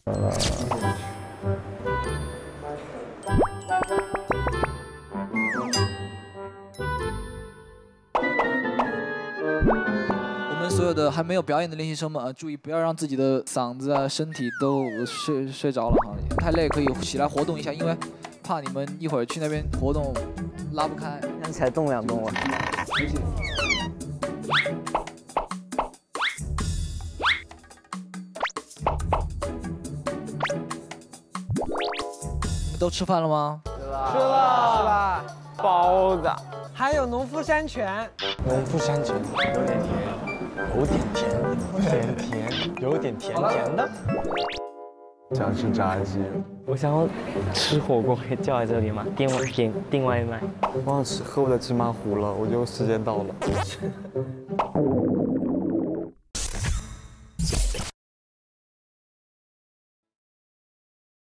我们所有的还没有表演的练习生们注意不要让自己的嗓子啊、身体都睡着了哈，太累可以起来活动一下，因为怕你们一会儿去那边活动拉不开。 想起来动2动了。 你们都吃饭了吗？ 吃了， 包子， 还有农夫山泉。 农夫山泉有点甜，有点甜的。想吃炸鸡， 我想要吃火锅，可以叫在这里吗？订外卖。 忘了喝我的芝麻糊了，我觉得时间到了。